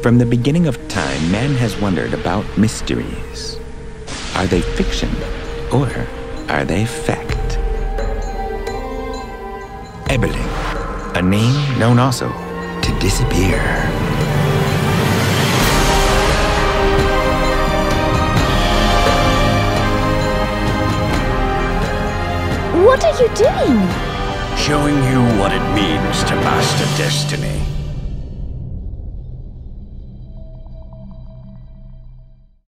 From the beginning of time, man has wondered about mysteries. Are they fiction or are they fact? Ebeling, a name known also to disappear. What are you doing? Showing you what it means to master destiny.